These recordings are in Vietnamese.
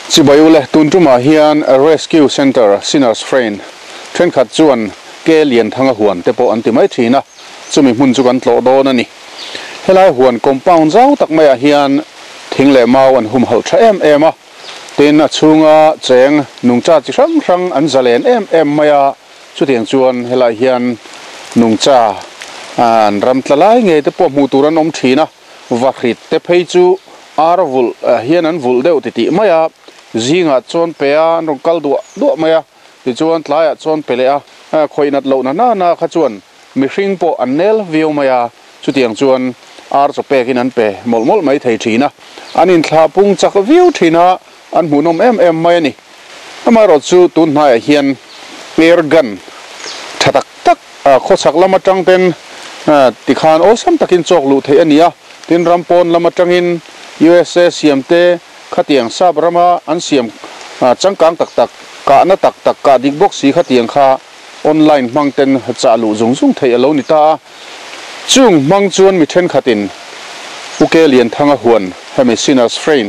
Chibayule tuntuma hian rescue center sinners friend thren khat chuan ke lian thanga huan te po antimai thina chumi hmun chu kan tlo don ani helai huan compound zau tak mai a hian thingle mau an hum hal tha em a tin a chunga cheng nungcha chi rang an zalen em maya chu tiang chuan helai hian nungcha an ram tlalai nge te po mu turan om thina vakhrit te phei chu arvul hian an vul deuh ti maya zinga chon pea nongkal du maya ti chuan tlaya chon pelea khoinat lo na kha chuan mi hring po anel view maya chu tiang chuan ar cho pekin an pe mol mai thei thina anin thla pung chak view thina an hunom em mai ni amaro chu tun hna hian air gun thatak tak khosak lama tangten tikhan osam takin chok lu thei ania tin rampon lama tangin USA siamte khatiang sabrama an siam changkang tak ka na tak ka dik box si khatiang kha online mangten chalu zung thei alo ni ta chung mang chuan mi then khatin uke lian thanga huan hemi sinners friend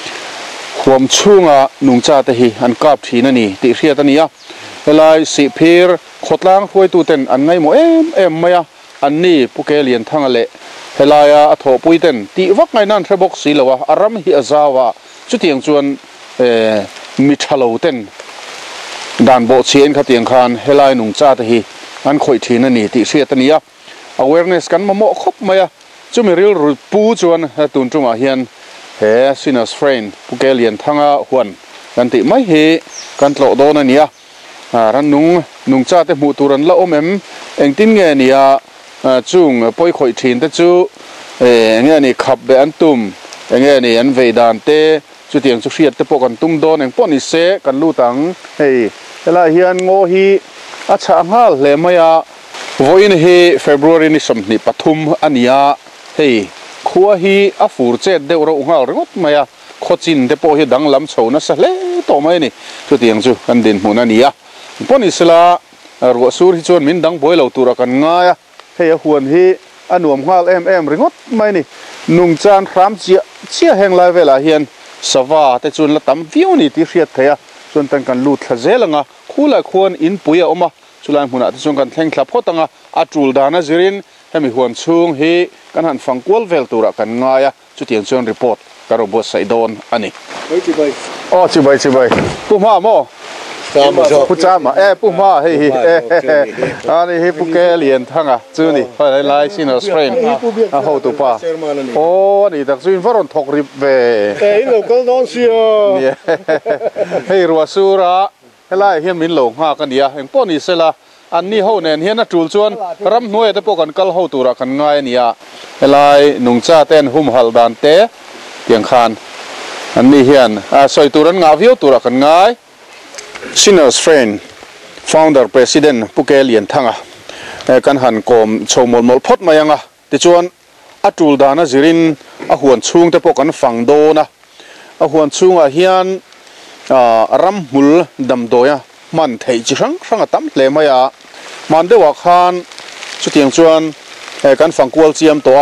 huam chunga nungcha te hi an kap thina ni ti hriat ania helai si phir khotlang huai tu ten an ngai mo em maya an ni puke lian thanga le helaya atho puiten ti wak ngai nan threbok si lawa aram hi azawa chutiang chuan mi thalo ten dan bo chien khatiang khan helai nungcha te hi an khoi thina ni ti hriat ania awareness kan mamo khop maya chumi ril pu chuan tun tuma hian he sinners friend puke lian thanga huan kan ti mai he kan tlo don ania ran nungcha te mu turan la omem engtin nge nia chung poi khoi thin te chu nge ni khap be an tum nge ni an veidan te chu tiang chu hriat te po kan tum don eng poni se kan lu tang hei hela hian ngo hi acha ngal le maya voin hi February ni somni pathum ania hei khuwa hi a fur che de ro ngal ringot maya khochin te po hi danglam chhona sa hle to mai ni chu tiang chu kan din mun ania poni sela ro sur hi chon min dang boilo tura kan nga hei huan hi anuam ngal em ringot mai ni nungchan ram chia heng lai vela hian sawa te chun la tam view ni ti hriat theya chun tan kan lut thazelanga khula khon in puya oma chulan huna te chung kan thleng thla photanga atul dana zirin hemi huan chung hi kan han fangkwal vel tura kan ngaya chutiang chon report karo bo saidon ani chibai puma mo puchama puma hei ani hi puke lian thanga chuni lai sinners friend a ho tu pa ni tak chuin varon thok rip ve local non sio hei ruasura helai hian min lo nga kan dia eng poni sela anni ho nen hian a tul chuan ram hnuai te pokan kal ho tura kan ngai ania helai nungcha ten hum hal dan te tiang khan anni hian soi turan nga view tura kan ngai sinners friend founder president puke lian thanga kan han kom chomol phot mayanga ti chuan atul dana zirin a huan chung te pokan fangdona a huan chunga hian ram mul dam doya man thei chi rang atam hle maya man dewa khan chutiang chuan kan fangkwal chiam to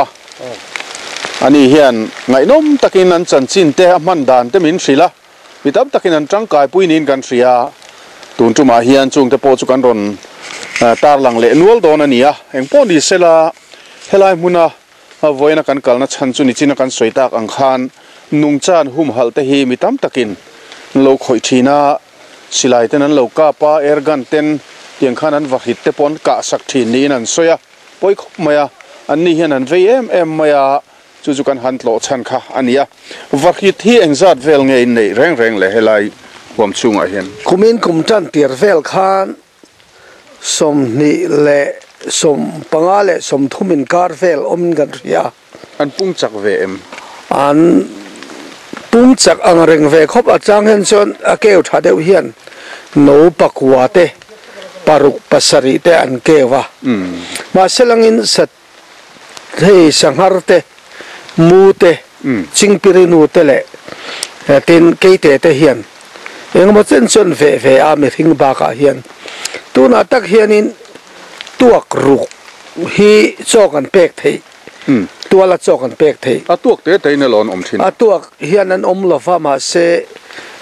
ani hian ngai nom takin an chanchin te man dan te min hrila mitam takin an tangkai puinin kan hria tun tuma hian chung te po chu kan ron tar lang le nual don ania eng po ni sela helai muna voina kan kalna chan chu ni china kan soitak ang khan nungchan hum hal te hi mitam takin lo khoi thina silai ten an lo ka pa air gun ten tiang khan an vahit te pon ka sak thin ni an soya poi khop maya an ni hian an vem maya chu kan han tlo chan kha ania vahit hi engzat vel nge in nei reng le helai huam chunga hian kumin kumtan tir vel khan som ni le som pangale som thumin kar vel omin gan ria an pungchak ve em an pungchak ang reng ve khop achang hen chon akeu thadeu hian no pakwa te paruk pasari te an kewa ma selangin sat thei sanghar te mu te chingpirinu te le tin keite te hian engma chen chon ve a mi thing ba ka hian tuna tak hianin tuak ruk hi chokan pek thei tuala chokan pek thei atuak te teina lon om thin atuak hian an om lova ma se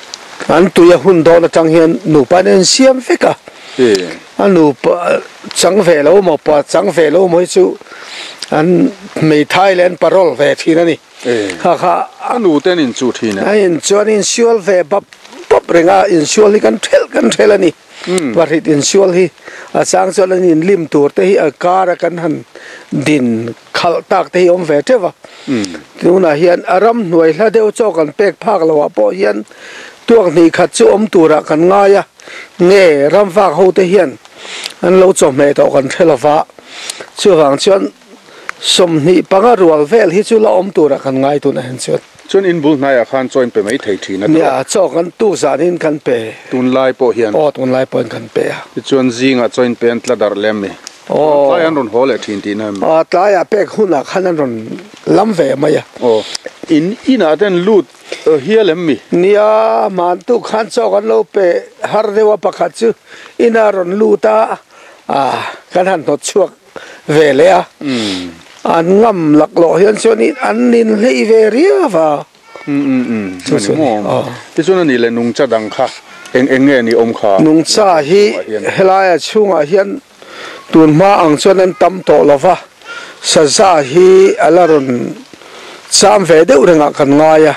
an tuya hun do na chang hian nu pa nen siam feka an nu pa chang ve lo mo pa chang ve lo mo chu an me Thailand parol ve thina ni kha kha anu ten in chu thina in chuan in siol ve bap bap renga in siol hi kan thel ani varit in siol hi a chang chuan an in lim tur te hi a kar kan han din khal tak te om ve tewa tuna hian aram hnuai hla deuh chaw kan pek phak lo po hian tuak ni khat chu om tura kan nga ya nge ram vak ho te hian an lo chaw me to kan thelawa chu wang chuan som ni panga rual vel hi chu la om tura kan ngai tu na hen chuan chuan in bul nai a khan join pe mai thei thina ya chaw kan tu zanin kan pe tun lai po hian tun lai po kan pe chuan zinga join pen tla dar lem ni lai an ron hole thin tin ham tlai a pek huna khan an ron lam ve maya in ina den lut hialem mi nia man tu khan chaw kan lo pe har dewa pakhat chu ina ron luta kan han tot chuak ve le an ngam lak lo hian chuan an nin lei ve ria wa chu ti chuan ni le nung cha dang kha eng nge ni om kha nung cha hi helaya chunga hian tun ma ang chuan an tam to lova sa za hi alaron sam ve deuh renga kan nga ya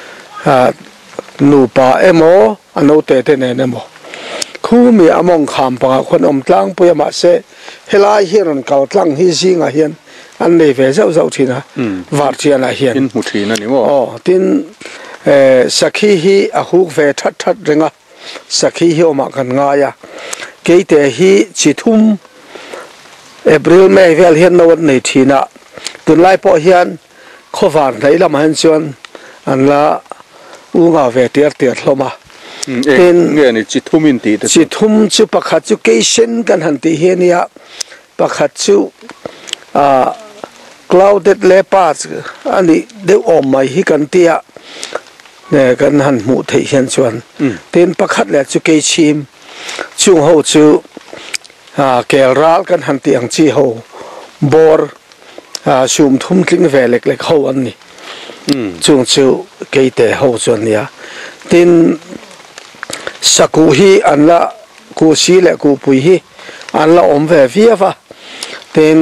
nu pa emo ano te te ne nemo khu mi among kham pa khon om tlang puyama se helai hian kal tlang hi zinga hian an nei ve zau zau thina war chiana hian in mu thina ni mo tin sakhi hi a huk ve that that renga sakhi hi oma kan nga ya keite hi chithum April May vel hian no nei thina tun lai po hian khowan nei lam han chuan an la unga ve tiar hloma tin nge ni chithum in ti te chithum chu pakhat chu keisen kan han ti hiania pakhat chu clouded leopards ani de om mai hi kan tia ne kan han mu thei hian chuan tin pakhat le chu ke chim chung ho chu kelral kan han tiang chi ho bor sum thum tling ve lek lek ho an ni chung chu ke te ho chuan ya tin saku hi an la ku si le ku pui hi an la om ve viava tin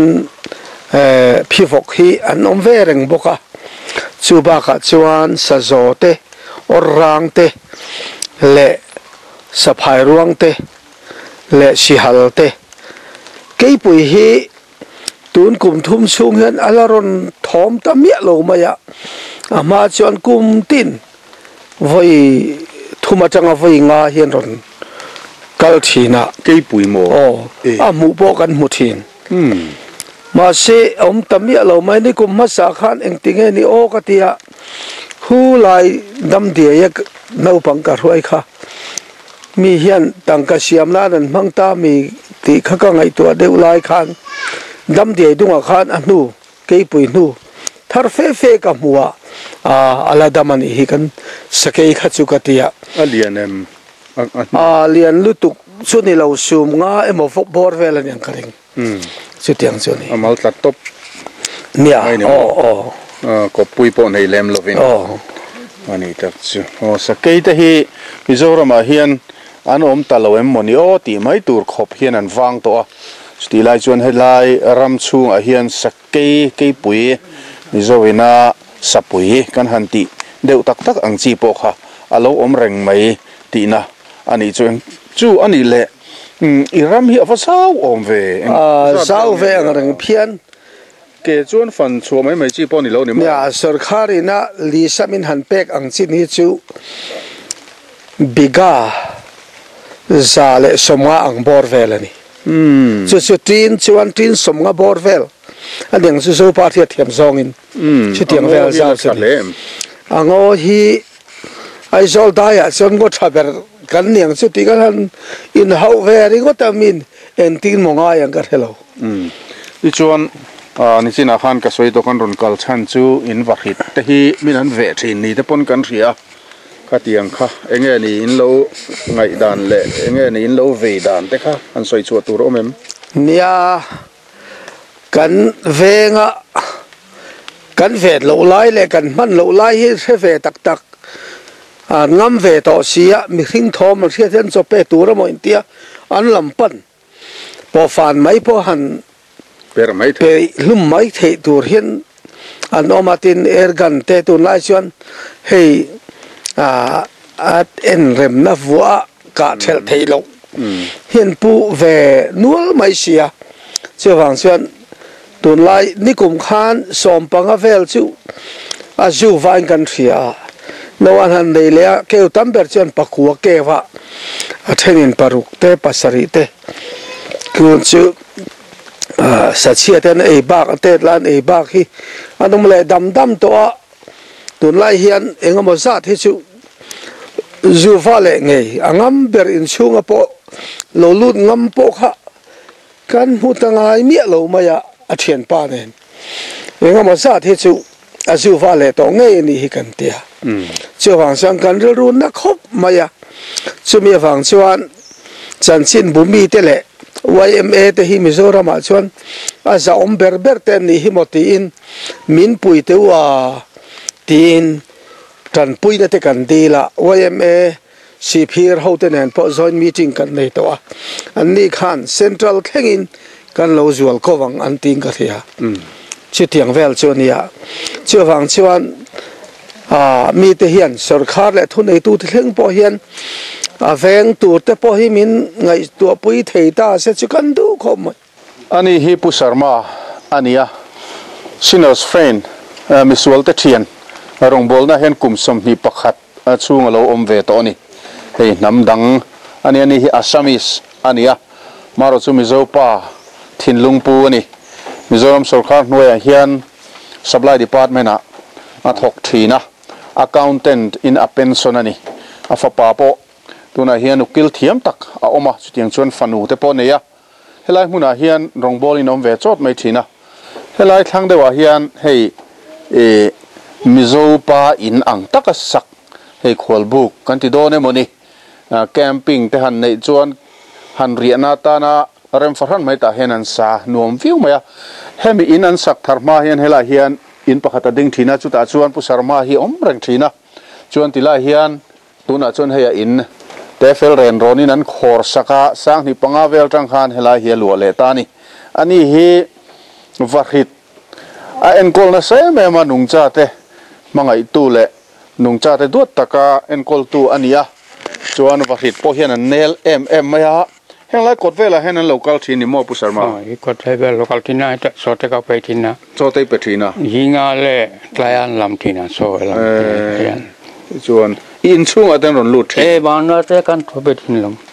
phivok hi an om ve reng boka chu ba ka chuan sa zo te or rang te le saphai ruang te le sihal te ke pui hi tun kum thum chung hian alaron thom ta mia lo maya ama chuan kum tin voi thuma changa voi nga hian ron kal thina ke pui mo mu po kan mu thin ma se om tamia lo mai ni kum ma sa khan eng tinge ni o ka tia hu lai dam dia yak no pang ka roi kha mi hian tang ka siam la nan mang ta mi ti kha ka ngai to de ulai khan dam dia dunga khan anu ke pui nu thar fe ka muwa ala damani hi kan sakei kha chu ka tia alianem lian lutuk chu ni lo sum nga emo fok bor vel an yang karing chu tiang chu ni amal tlat top nia ko pui po nei lem lovin ani tak chu sakei te hi mizoram a hian an om taloem moni o ti mai tur khop hian an wang to a stilai chuan helai ram chung a hian sakei ke pui mizowina sapui kan hanti deu tak tak ang chi po kha alo om reng mai ti na ani chuan chu ani le iram hi afa sau om ve sau ve ang reng phian ke chuan fan chu mai chi po ni lo ni ma ya sarkari na li samin han pek ang chin hi chu biga zale somwa ang bor vel ani chu chuan tin somnga bor vel adeng chu so party thiam zong in chu tiang vel za ango hi ai zol daya chon go thaber kan niang chu ti kan in how very go tamin en tin monga yang ka hello ti chuan ni china khan ka soi to kan ron kal chan chu in vahit te hi minan ve thin ni te pon kan ria ka tiang kha enge ni in lo ngai dan le enge ni in lo ve dan te kha an soi chu tur omem nia kan venga kan ve lo lai le kan man lo lai hi se ve tak tak ngam về to sia mi hing thom mà sia ten cho pe tu ra mo intia an lam pan po fan mai po han pe lum mai the tur hian an omatin ergan te tu lai chuan hei at en rem na vua ka thel thei lo hian pu về nual mai sia chưa vàng xuân tuần lai ni cùng khan som panga vel chu a ju vain kan thia no an han dei le keu tamber chen pakua kewa a thenin paruk te pasari te kun chu sa chia ten ei bak te lan ei bak hi anum le dam to a tuần lai hian engamo za thi chu zu va le ngei angam ber in chunga po lo lut ngam po kha kan hu tangai mi lo maya a thian pa nen engama sa the chu a zu va le to ngei ni hi kan tia chu wang sang kan ru na khop maya chu mi wang chuan chan chin bu mi te le YMA te hi Mizoram a chuan a za om ber ten ni hi moti in min pui te wa tin kan pui na te kan dila YMA si phir ho te nen po joint meeting kan nei to a an ni khan central thengin kan lo zual ko wang an ting ka thia chi tiang vel chuania chu wang chuan mi te hian sarkar le thu nei tu thleng po hian a veng tu te po hi min ngai tu pui thei ta se chu kan du khom ani hi pu sarma ania sinners friend misual te thian rong bol na hen kum som ni pakhat chung lo om ve to ni hei namdang ani hi Assamese ania maro chu mizo pa thinlung pu ani Mizoram sarkar hnuai hian supply department a thok thina accountant in a pension ani a fa pa po tuna hian ukil thiam tak a oma chutiang chuan fanu te po neya helai hmuna hian rongbol in om ve chot mai thina helai thlang dewa hian hei mizo pa in ang taka sak hei khol buk kan ti do ne moni camping te han nei chuan han riana ta na rem farhan mai ta hen an sa nuam viu maya hemi in an sak tharma hian helai hian in pakhata ding thina chuta chuan pu sarma hi om reng thina chuan tila hian tuna chuan heya in tefel ren ronin an khor saka sang ni panga vel tang khan helai hi lu le ta ni ani hi varhit a enkol na se me ma nung cha te mangai tu le nung cha te duat taka enkol tu ania chuan varhit po hian an nel maya helai kot vela hen an local thini mo pu sarma kot vela local thina ta so te ka pe thina so te pe thina hinga le tlayan lam thina so lam chuan in chung adan ron lut ban na te kan tho pe thin lam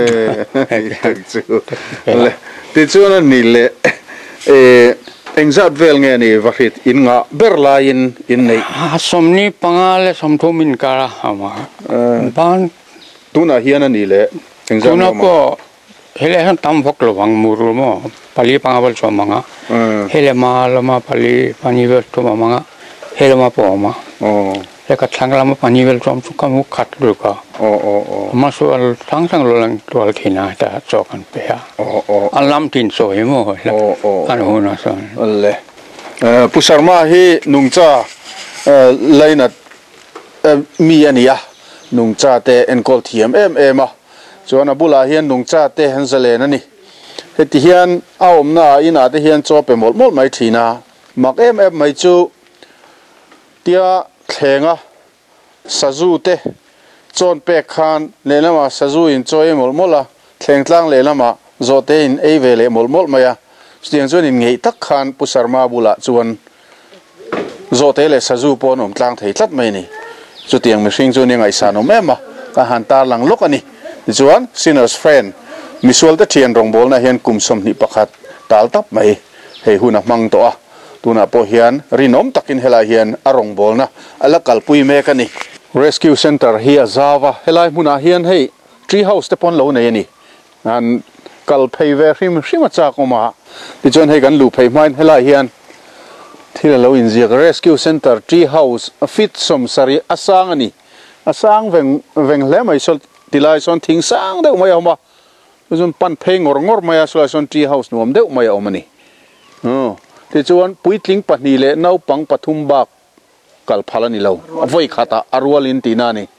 chu le ti chuan ni le engzat vel nge ni varhit in nga berlain in nei somni pangale somthomin kara ama ban tuna hian ani le engzat no ko hele han tam vok lo wang muru mo pali pangabal so manga hele ma lama pali pani vel to manga hele ma po ma le ka thangla ma pani vel som chu kam khat lu ka ma so al thang lo lang tol thina ta so kan pe ha alam tin so hi mo kan ho na so le pusarma hi nungcha laina mi ania nungcha te enkol thiam ma chuan abula hian nungcha te hanzale na ni heti hian aom na ina te hian cho pe mol mai thina mak mai chu tia thlenga saju te chon pe khan lelama saju in choi molmola thlengtlang lelama zote in ei vele molmol maya stiang chuan in ngei tak khan pusarma bula chuan zote le saju pon om tlang thei tlat mai ni chutiang mihring chu ni ngai sa no mema ka han tar lang lok ani chuan sinners friend misual te thian rongbol na hian kumsom ni pakhat tal tap mai hei huna mang to a tuna po hian rinom takin hela hian arong bolna alakal pui me kani rescue center hi azawa helai huna hian hei tree house te pon lo nei ani an kal phei ve hrim cha koma ti chon hei kan lu phei main helai hian thila lo in zia rescue center tree house a fit som sari asang ani asang veng le mai sol tilai son thing sang deuh mai oma chun pan phei ngor mai so son tree house nuam deuh mai omani ti chuan puitling pahni le nau pang pathum bak kal phalani lo voi khata arwal in tina ni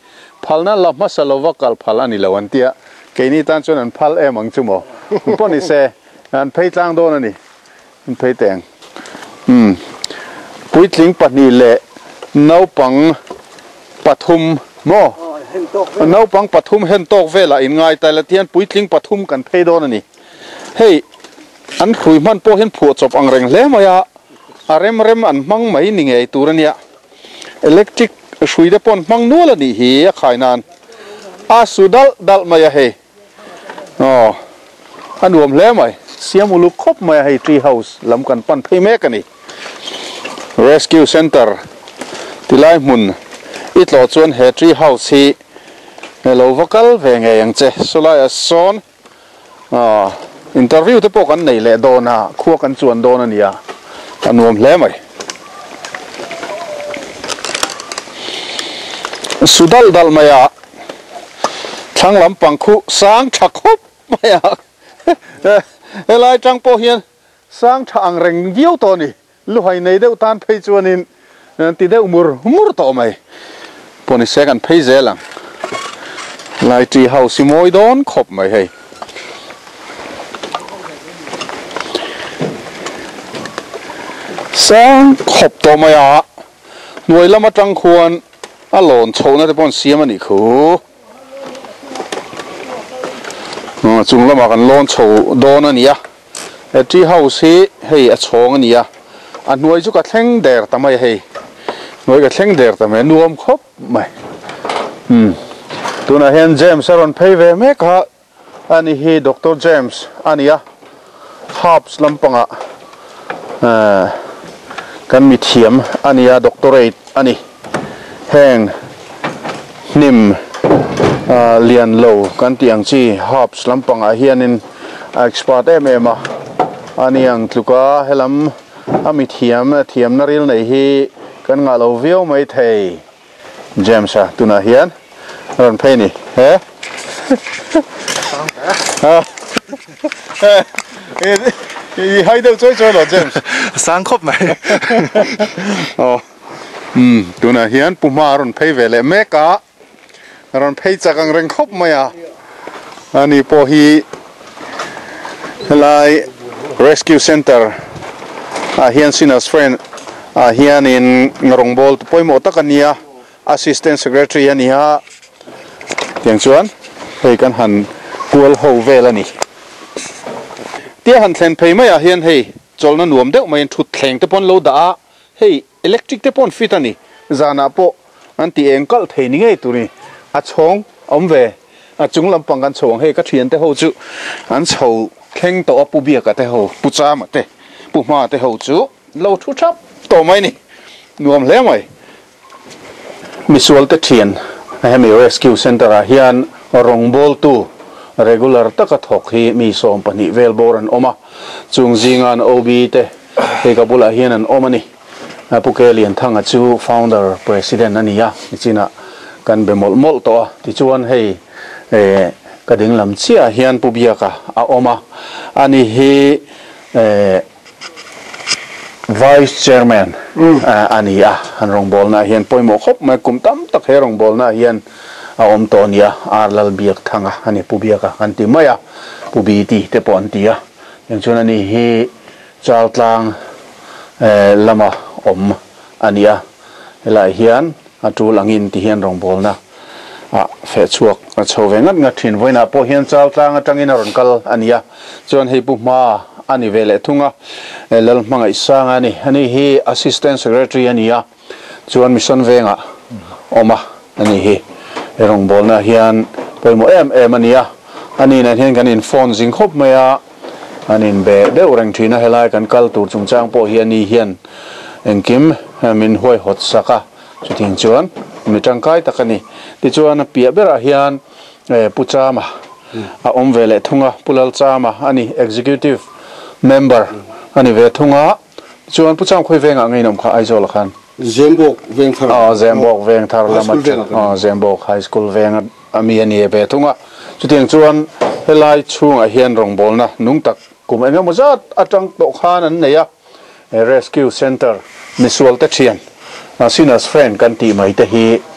phalna lamma salova kal phalani lawantia keini tan chon an phal emang chumo poni se an phei tlang don ani an phei teng puitling pani le naupang pathum mo naupang pathum hen tok vela in ngai ta la tian puitling pathum kan phei don ani hei an khui man po hen phu chop ang reng hle maya arem rem an mang mai ni ngei turania electric shui de pon mang nu la ni hi khainan a sudal dal maya he anuam hle mai siam ulu khop maya he tree house lam kan pan phei me kani rescue center tilai mun itlo chuan he tree house hi hello vocal ve nge yang che solai son interview te po kan nei le dona khuwa kan chuan don ania anuam hle mai sudal dal maya thang lam pangkhu sang thakhup maya elai tang po hian sang thang reng giau to ni luhai nei deuh tan phei chuanin ti deuh mur to mai poni second phei zelang lai tree house moi don khop mai hei sang khop to maya nuai lama tang khuan alon chona te pon siam ani khu chung lama kan lon chho don ania e tree house hi hei a chhong ania a nuai chu ka thleng der tamai hei nuai ka thleng der tamai nuam khop mai tuna hen James aron phei ve me kha ani hi Dr. James ania Herbs lampanga kan mi thiam ania doctorate ani heng nim lian lo kan tiang chi Herbs lampanga hianin expert ema aniang tluka helam ami thiam na ril nei hi kan nga lo view mai thei James tuna hian ron phei ni he i hai deuh choi lo James sang khop mai tuna hian puma ron phei vele meka ron phei chakang reng khop maya ani po hi lai rescue center hian sinas friend hian in ngongbol poimo takania assistant secretary ania tiang chuan hei kan han kual ho velani tia han thlen phei maya hian hei cholna nuam deuh mai thut thleng te pon lo da hei electric te pon fit ani zana po anti engkal thei ni ngei turi a chhong omve a chung lampang kan chhong hei ka thian te ho chu an chho thleng to apu bia ka te ho pucha ma te pu ma te ho chu lo thu thap to mai ni nuam hle mai misual te thian hemi rescue center a hian rongbol tu regular taka thok hi mi som pani velboran oma chung zingan ob te he kabula hian an omani apukelian thanga chu founder president ania china kan bemol mol to ti chuan hei kading lam chia hian pubia ka a oma ani hi vice chairman ania han rongbol na hian poimo khop mai kum tam tak he rongbol na hian a om tonia arlal biak thanga ani pubia ka anti maya pubi ti te pon tia yang chuna ni hi chaltlang lama om ania helai hian atu langin ti hian rongbol na fe chuak a chowengat nga thin voina po hian chaltlang atangin ron kal ania chuan hei pu ma ani vele thunga lal manga isanga ani hi assistant secretary ania chuan mission venga oma ani hi erong bolna hian poimo em ania ani na hian kan in phone jing khop maya anin be de orang thina helai kan kal tur chungchang po hian ni hian engkim min hoi hot saka chuting chuan mitang kai takani ti chuan pia bera hian puchama a om vele thunga pulal chama ani executive member ani ve thunga chuan pucham khoi venga ngeinom kha aizol khan Zembok veng thar Zembok veng thar lamat Zembok high school veng ami ani ve thunga chutiang chuan helai chunga hian rongbol na nungtak kum enga mozat atang to khan an neya rescue center misual te thian sinas friend kan ti mai te hi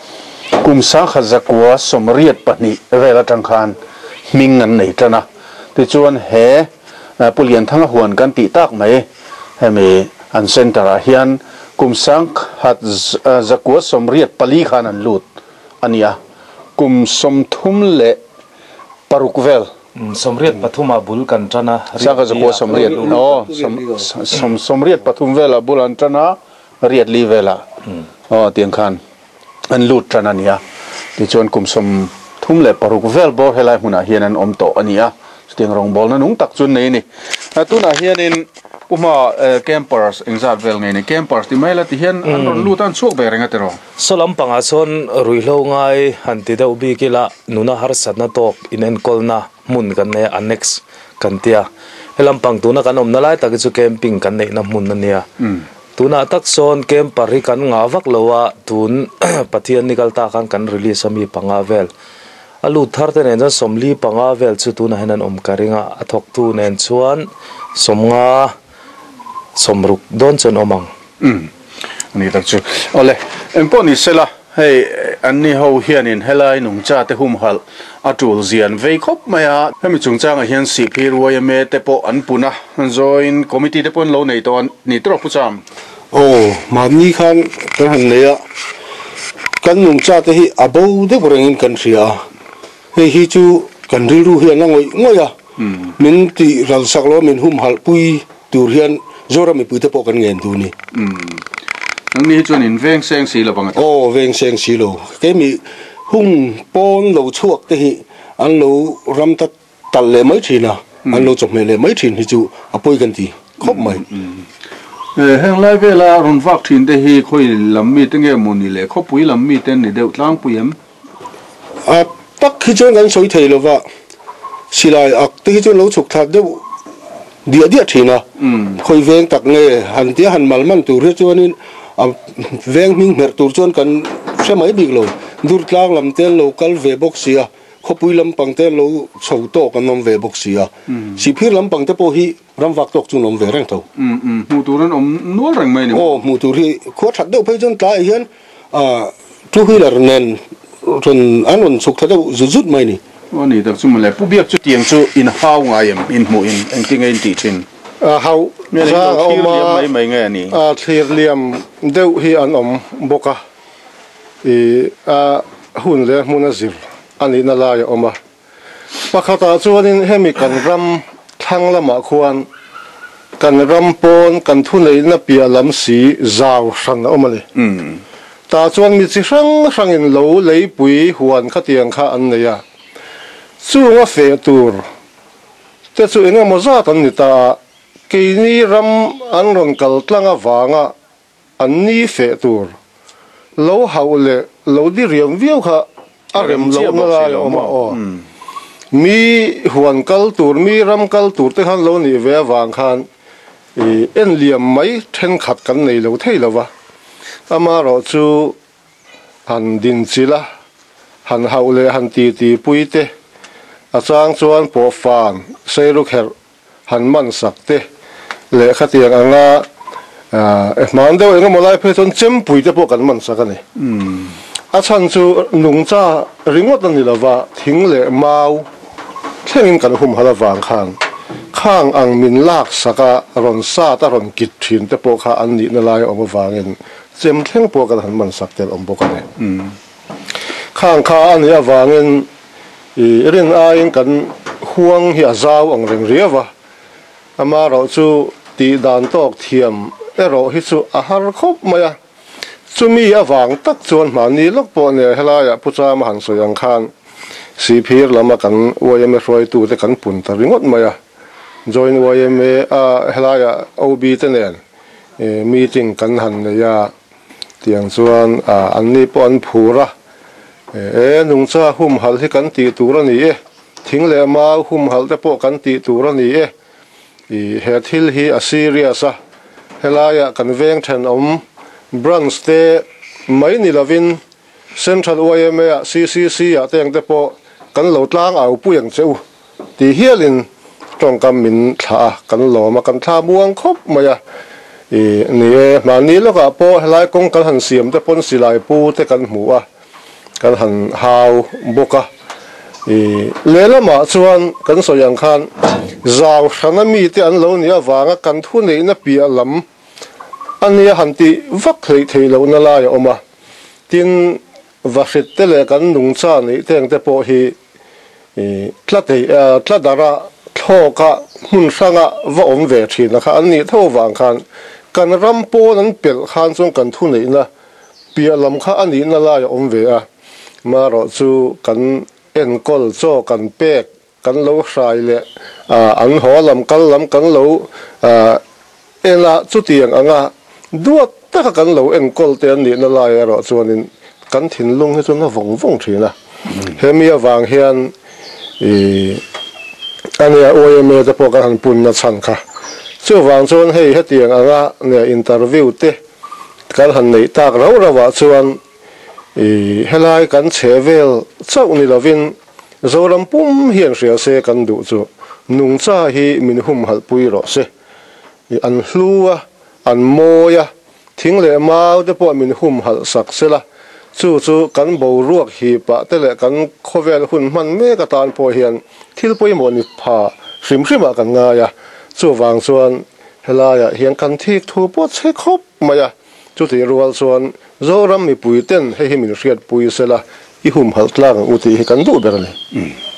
กุมสังขจักวัวสมเรียดปนิเวลาจังคารมิงเงินไหนจ้ะนะที่ชวนเหปุเรียนทั้งหวนกันติตักไหมให้มีอันเซนตราเฮียนกุมสังขจักวัวสมเรียดปลีขานันลุดอันนี้กุมสมทุมเละปรุกเวลสมเรียดปฐุมบุลกันจ้ะนะสังขจักวัวสมเรียดโอ้สมเรียดปฐุมเวลบุลันจ้ะนะเรียดลีเวลอ๋อเตียงคันอันลุดจ้ะนั่นเนี่ยที่ชวนกุมสมทุ่มเล็บปรุกเวลบอลให้ไล่หุ่นอาเฮียนันอมโตอันนี้สเตียงรองบอลนั้นนุ่งตักจุนนี่ตุนอาเฮียนินปุ่มแคมเปอร์สอิงซาเวลนี่แคมเปอร์สที่ไม่ละที่เฮียนอันรอนลูตันโชคเบริงกันเถอะสลัมปังอาซอนรุยโลงไงหันติดเอาบีกิละนุนาฮาร์สัตนาตอกอินเอ็นคอลนามุนกันเนี่ยอันเน็กซ์กันเตียเฮลัมปังตุนักันอมนาไลตักจุแคมปิ้งกันเนี่ยน้ำมุนนั่นเนี่ยตุนาตักโซนแคมปาริกันงาวักเลวะตุนปะเทียนนิกัลตากันรีลีสมีปังอาเวลอลูทาร์เตนเอนสมลีปังอาเวลจุตุนะเฮนันอมการิงาอทอกตูเนนชวนสมงาสมรุกโดนจนอมังอันนี้ตักจูโอเลเอ็มพอนี่เสละให้อันนี้เขาเฮียนินเฮลัยนุ่งจ่าเตหุมฮัลอาจูลเซียนเวคบมาให้มีจงจ้างเฮียนสิพิรวยเมเตปออันปุนะจอยน์คอมมิตี้เตปอนโลในตอนนี่ตรอกผู้จำโอ้มานี่คันกันหันเลยอะกันนุ่งจ่าเตหิอาบูเดบริงินกันเสียเฮ้ยจูกันริรูเฮียนนั่งงอยอะมินตีรัลสักล้อมินหุมฮัลปุยตูเฮียนจอรามีปุยเตปอกันเงินดูนี่นั่นนี่จวนอินเวงเซงสีละบังโอ้เวงเซงสีโลแกมีหุ่งปอนโลชวกเตหิอันโลรำตัดเลยไม่ทีนะอันโลจบไม่เลยไม่ทีที่จูอาปุยกันทีครบไหมแห่งไรเวลารุนฟักทินเตหิคุยลำมีตั้งเงมุนี่เลยครบปุยลำมีเต้นนี่เดือดล้างปุยมปักขี้จวนกันสวยเทเลยว่าสิลายอักที่จวนโลฉุกทัดเดียวทีนะคุยเวงตักเงยหันที่หันมัลมันตัวเรื่องจวนนี้เวงมิงเหมือนตัวจวนกันใช่ไหมบิ๊กโลดูดลางลำเต้นโลกัลเวบ็อกเสียขบุยลำปังเต้นโลชาวโตกันนมเวบ็อกเสียสิพิลำปังเต้โพฮีรำวักตกจุนมเวแรงเท่ามูตัวนั้นนัวแรงไหมเนี่ยโอ้มูตัวที่ขวดถัดเดียวไปจนตายเห็นทุกที่ละเน้นจนอันนั้นสุกถัดเดียวจุดไหมนี่วันนี้แต่สมมติเลยผู้เบียดจุดเตียงจุอินฮาวไงอินหมูอินติ้งอินตีชินฮาวจะเอามาไม่ไงนี่เทียเลียมเดียวที่อันบกะหุ่นเลยมุนซิลอันนี้น่าลายออกมาปะเขาตาจวนนี้ให้มีกันรำทั้งละมาควรกันรำปนกันทุนเลยนับเปียลำสีจาวสันออกมาเลยตาจวนมีสิรังอินโลเลยปุยหวนขัดยังข้าอันนี้สู้ว่าเฟตูร์แต่สู้เองก็มั่วซะตันนี่ตากีนี่รำอันรอนกัลตั้งวางอันนี้เฟตูร์โลหะเลยโลดีเรียมวิวค่ะอารมณ์โลนั่นแหละออกมามีหวนกัลตูร์มีรำกัลตูร์ที่ขันโลนี่เววางขันเอ็นเลียมไม่เทนขัดกันในโลเท่ละวะอามาเราจูหันดินสิละหันหะเลยหันตีปุยเตอาจารย์ชวนปอฟานเซรุกเฮร์หันมันสักเตเละขัดยังงามันเดียวเองก็มาไล่เพื่อจนเจ็มปุยเตพวกกันมันสักกันนี่อาจารย์ชูนุ่งจ้าริงวัดนี่ละว่าทิ้งเละเมาเท่งกันหุ่มหัววางข้างอังมินลากสักรอนซาตรอนกิดถินเตพวกข้าอันนี้นั่นลายออกมาวางเงินเจ็มเท่งพวกกันหันมันสักเตอมพวกกันเนี่ยข้างข้าอันนี้วางเงินเรื่องอะไรกันห่วงเหี่ยเจ้าอังเริงเรียวะอามาเราจูตีดานตอกเทียมเราฮิจูอาหารครบไหมอะจูมีอวางตักจวนมานี่ลูกปอเนี่ยเฮลายพุทธามหันสยังคานสีพีร์ละมากันวายเมรอยตูแต่กันปุ่นตริงดไหมอะจอยน์วายเมเฮลายเอาบีเตเนนมีจริงกันหันเนี่ยเตียงจวนอันนี้ปอนผูระนุ่งจ้าหุ่มหัลที่กันตีตัวนี่ทิ้งเลยมาหุ่มหัลแต่พวกกันตีตัวนี่เฮทิลฮีอาซีเรียสะเฮลายกันเวงแทนบรันสเตไม่นิลาวินเซ็นทรัลวายเมียซีแต่ยังแต่พวกกันเหล่าต่างเอาผู้ยังเจ้าตีเฮียลินตรงกำมินท่ากันหล่อมากันท่าม่วงครบมานี่มานี้แล้วก็พอเฮลายกงกันหันเสียมแต่ปนสิลายปูแต่กันหัว kan han hau boka lela ma chuan kan soyang khan zaw thana mi te an lo ni awanga kan thu nei na pia lam ania hanti vak thei lo na la ya oma tin vahrit te le kan nung cha nei teng te po hi tladara thoka hun sanga va om ve thina kha an ni tho wang khan kan rampo nan pel khan chung kan thu nei na pia lam kha ani na la ya om ve a ma ro chu kan en kol cho kan pek kan lo hrai le an ho lam kal lam kan lo ela chu tiang anga duat ta kan lo en kol te ani na la ya ro chuanin kan thin lung he chu na vong thina hemi awang hian ania OMA te po kan pun na chan kha chu wang chuan hei hetiang anga ne interview te kan han nei tak rawa chuan helai kan chevel chau ni lovin zoram pum hian ria se kan du chu nung cha hi min hum hal pui ro se an hlua an moya thing le mau te po min hum hal sak sela chu kan bo ruak hi pa te le kan khovel hun man me ka tan po hian thil poi mo ni pha hrim kan nga ya chu wang chuan helaya hian kan thik thu po che khop maya chu ti rual chuan zoram mi pui ten he hi min riat pui sela i hum hal tlang u ti hi kan du ber le